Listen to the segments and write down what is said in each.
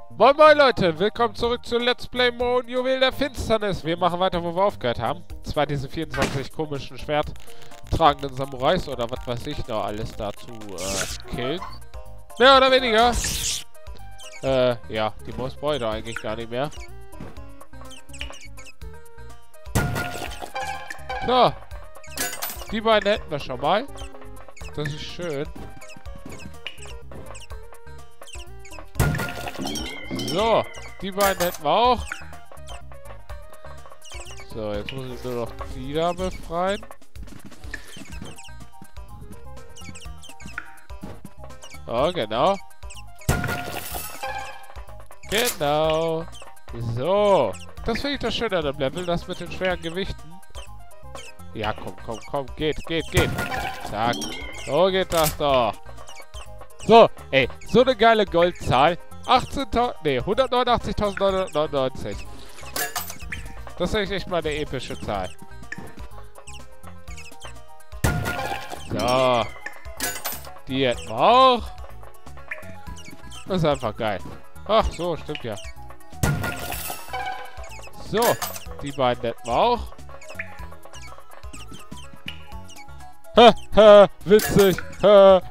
Moin moin Leute, willkommen zurück zu Let's Play Moon Juwel der Finsternis. Wir machen weiter, wo wir aufgehört haben. Zwar diese 24 komischen schwerttragenden Samurais oder was weiß ich noch alles dazu killen. Mehr oder weniger. Ja, die Maus brauche ich doch eigentlich gar nicht mehr. So. Die beiden hätten wir schon mal. Das ist schön. So, die beiden hätten wir auch. So, jetzt muss ich nur noch die da befreien. Oh, genau. Genau. So. Das finde ich das Schöne an dem Level, das mit den schweren Gewichten. Ja, komm. Geht. Zack. So geht das doch. So, ey, so eine geile Goldzahl. 189.999. Das ist echt mal eine epische Zahl. So. Die hätten wir auch. Das ist einfach geil. Ach so, stimmt ja. So. Die beiden hätten wir auch. Ha, witzig. Ha.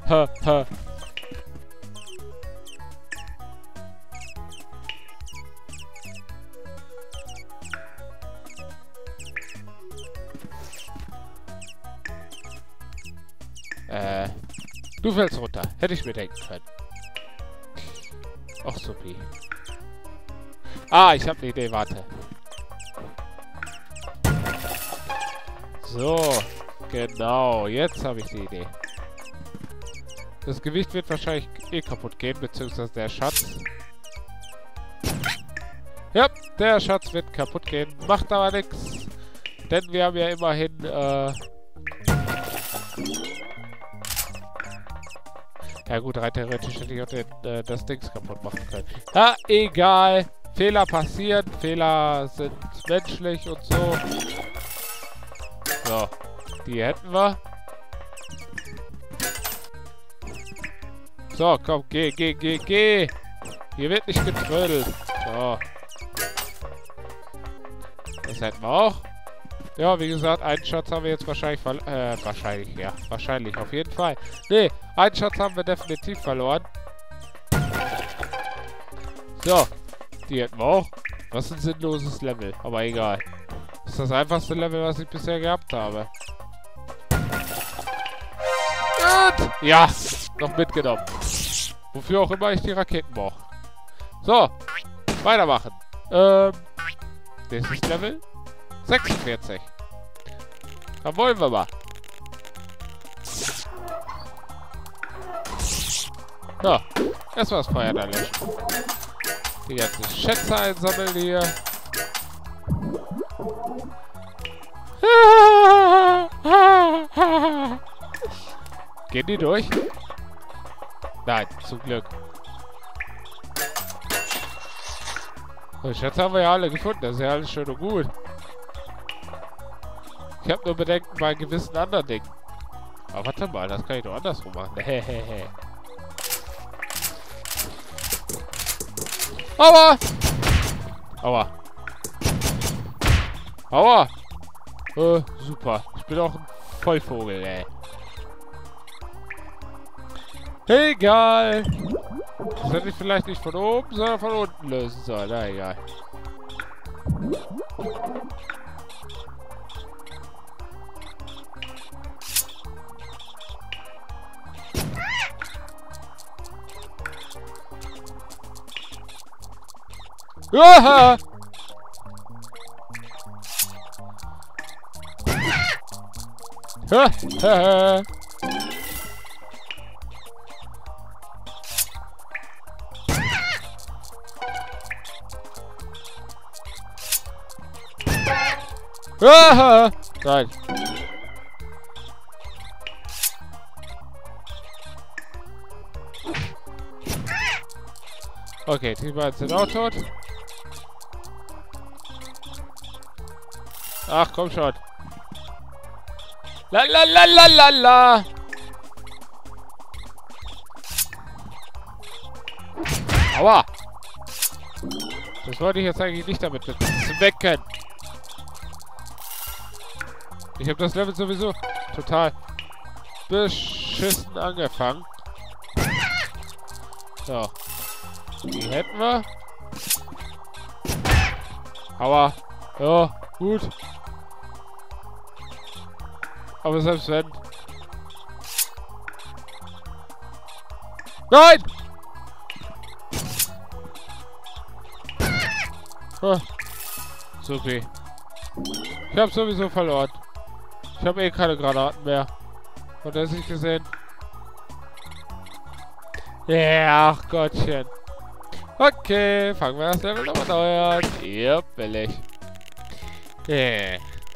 Du fällst runter. Hätte ich mir denken können. Ach, supi. Ah, ich habe eine Idee. Warte. So. Genau. Jetzt habe ich die Idee. Das Gewicht wird wahrscheinlich eh kaputt gehen, beziehungsweise der Schatz. Ja, der Schatz wird kaputt gehen. Macht aber nichts. Denn wir haben ja immerhin, ja gut, rein theoretisch hätte ich auch das Dings kaputt machen können. Ja, egal. Fehler passieren. Fehler sind menschlich und so. So. Die hätten wir. So, komm, geh. Hier wird nicht getrödelt. So. Das hätten wir auch. Ja, wie gesagt, einen Schatz haben wir jetzt wahrscheinlich wahrscheinlich, auf jeden Fall. Nee, einen Schatz haben wir definitiv verloren. So, die hätten wir auch. Was ein sinnloses Level, aber egal. Das ist das einfachste Level, was ich bisher gehabt habe. Gut. Ja, noch mitgenommen. Wofür auch immer ich die Raketen brauche. So, weitermachen. Nächstes Level. 46. Dann wollen wir mal. So, erstmal das Feuer da löschen. Die ganzen Schätze einsammeln hier. Gehen die durch? Nein, zum Glück. Die Schätze haben wir ja alle gefunden. Das ist ja alles schön und gut. Ich habe nur Bedenken bei gewissen anderen Dingen. Aber warte mal, das kann ich doch andersrum machen. Aua! Aua! Super. Ich bin auch ein Vollvogel, ey. Egal. Das hätte ich vielleicht nicht von oben, sondern von unten lösen sollen. Na, egal. Aha! Ha! Aha! Nein. Okay, die beiden sind auch tot. Ach, komm schon. La. Aua. Das wollte ich jetzt eigentlich nicht damit bezwecken. Ich habe das Level sowieso total beschissen angefangen. So. Die hätten wir. Aua. Ja, gut. Aber selbst wenn... Nein! Ah. Super. Ich habe sowieso verloren. Ich habe eh keine Granaten mehr. Hat er sich gesehen? Ja, ach Gottchen. Okay, fangen wir das Level nochmal neu an. Ja, billig. Yeah.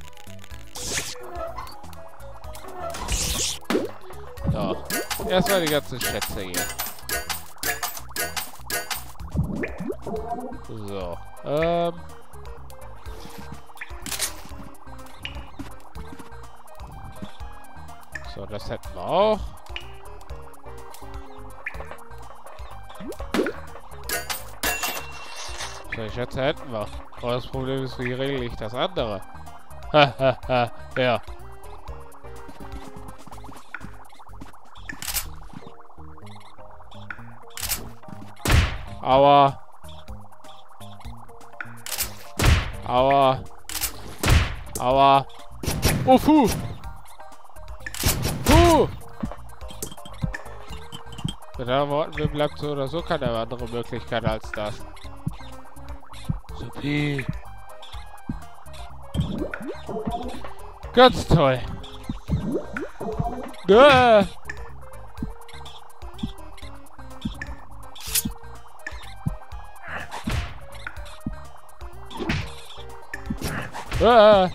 So. Erstmal die ganzen Schätze hier. So. So, das hätten wir auch. So, Schätze hätten wir. Aber das Problem ist, wie regle ich das andere? Hahaha, ja. Aua. Aua. Aua. Oh, puh. Puh. Mit anderen Worten, mir bleibt so oder so keine andere Möglichkeit als das. Supi. Ganz toll. Ah. Ah.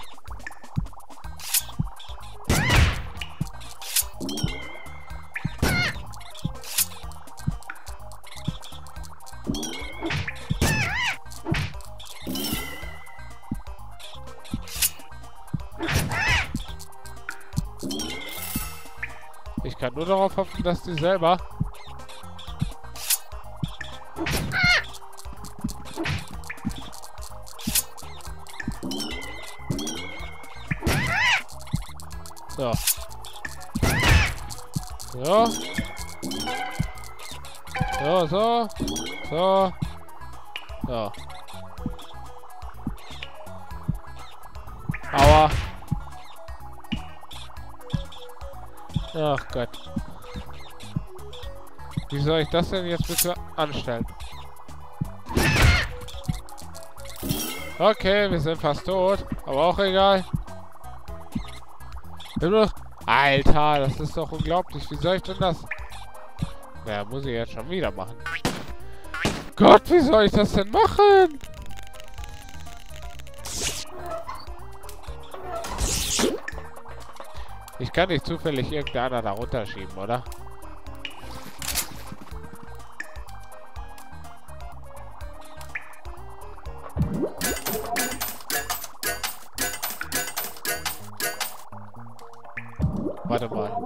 Ich kann nur darauf hoffen, dass die selber... So. So. So, so. So. So. Aua. Ach Gott. Wie soll ich das denn jetzt bitte anstellen? Okay, wir sind fast tot. Aber auch egal. Alter, das ist doch unglaublich. Wie soll ich denn das? Ja, muss ich jetzt schon wieder machen. Gott, wie soll ich das denn machen? Ich kann nicht zufällig irgendeiner da runterschieben, oder? Warte mal.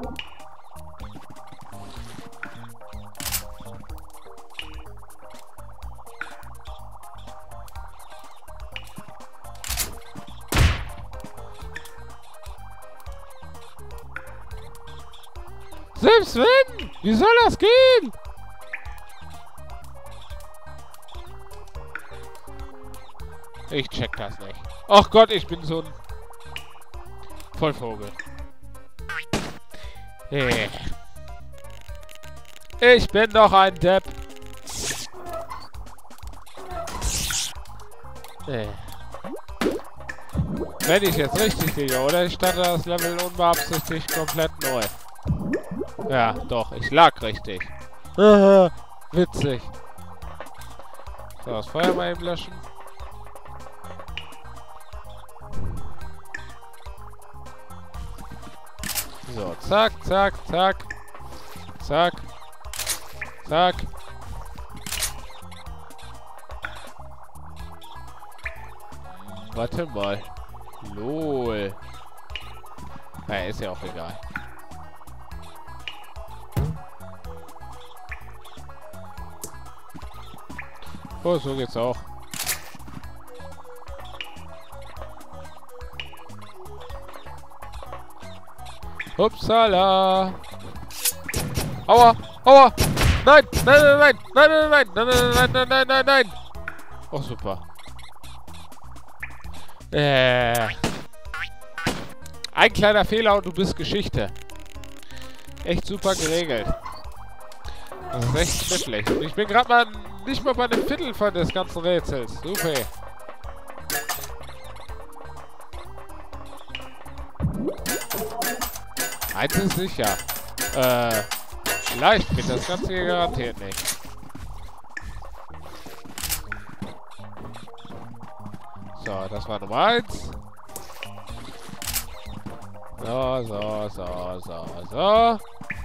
Selbst wenn! Wie soll das gehen? Ich check das nicht. Ach Gott, ich bin so ein Vollvogel. Ich bin doch ein Depp. Wenn ich jetzt richtig liege, oder? Ich starte das Level unbeabsichtigt komplett neu. Ja, doch, ich lag richtig. Witzig. So, das Feuer mal eben löschen. So, zack, zack, zack. Zack. Zack. Warte mal. Lol. Ja, ist ja auch egal. Oh, so geht's auch. Upsala. Aua, aua. Nein, nein, nein, nein, nein, nein, nein, nein, nein, nein, nein, nein, nein. Oh, super. Ein kleiner Fehler und du bist Geschichte. Echt super geregelt. Das ist echt knifflig. Und ich bin gerade mal nicht mal bei einem Viertel von des ganzen Rätsels. Super. Eins ist sicher. Leicht wird das Ganze hier garantiert nicht. So, das war Nummer 1. So, so, so, so, so.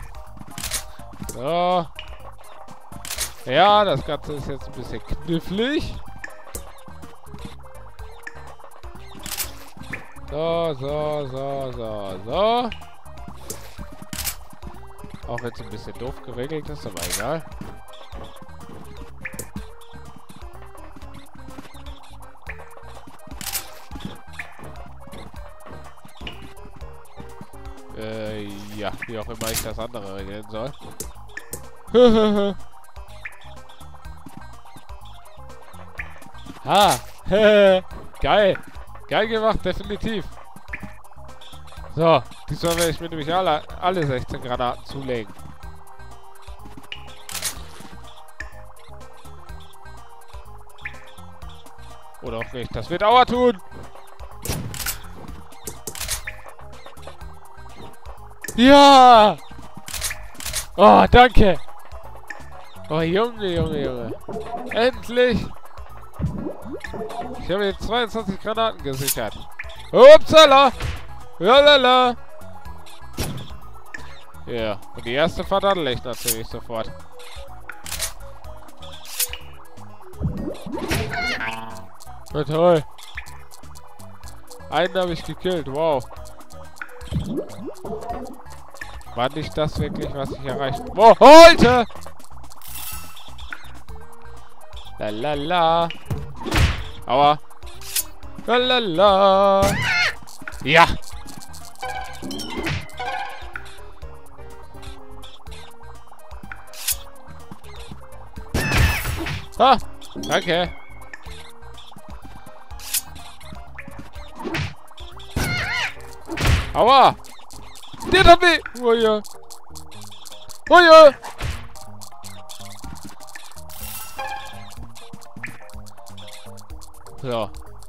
So. Ja, das Ganze ist jetzt ein bisschen knifflig. So, so, so, so, so. Auch wenn es ein bisschen doof geregelt ist, aber egal. Ja, wie auch immer ich das andere regeln soll. Ha! Geil! Geil gemacht, definitiv. So, diesmal werde ich mir nämlich alle 16 Granaten zulegen. Oder auch nicht. Das wird Aua tun! Ja! Oh, danke! Oh, Junge, Junge, Junge. Endlich! Ich habe jetzt 22 Granaten gesichert. Upsala! Lalala! Ja, und die erste verdaddel ich natürlich sofort. Na toll! Einen habe ich gekillt, wow. War nicht das wirklich, was ich erreicht wollte? Lalala. Aua. Lalala. Ja. Ah, danke. Aua. Der hat weh. Oh ja. Oh ja. So.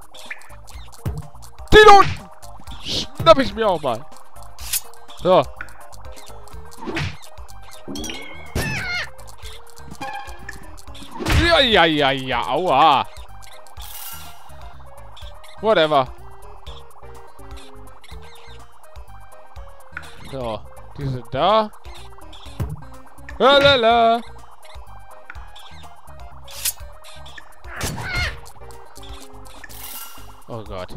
Den unten! Schnapp ich mir auch mal. So. Ja, ja, ja, ja, aua. Whatever. So, die sind da. Lalala. Oh Gott.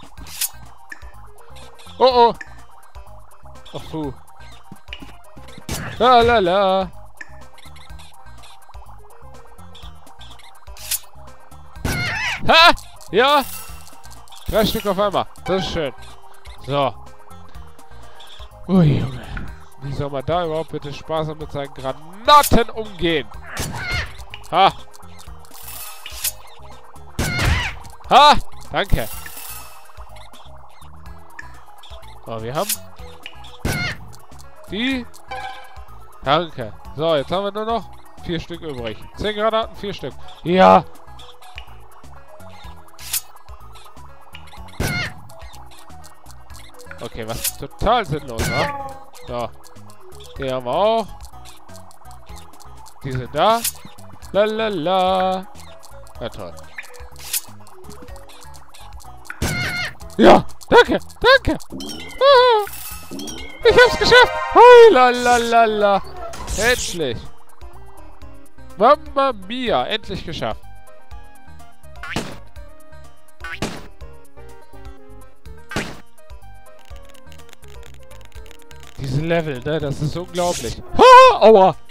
Oh oh. Ach puh. Lalala. Ha! Ja! 3 Stück auf einmal. Das ist schön. So. Ui, Junge. Wie soll man da überhaupt bitte sparsam mit seinen Granaten umgehen? Ha! Ha! Danke. So, wir haben die. Danke. So, jetzt haben wir nur noch 4 Stück übrig. 10 Granaten, 4 Stück. Ja! Okay, was total sinnlos war. So. Die haben wir auch. Die sind da. Lalala. Ja, toll. Ja, danke, danke. Ah, ich hab's geschafft. Hui, lalalala. Endlich. Mamma mia, endlich geschafft. Diese Level, ne, das ist unglaublich. Ha, aua.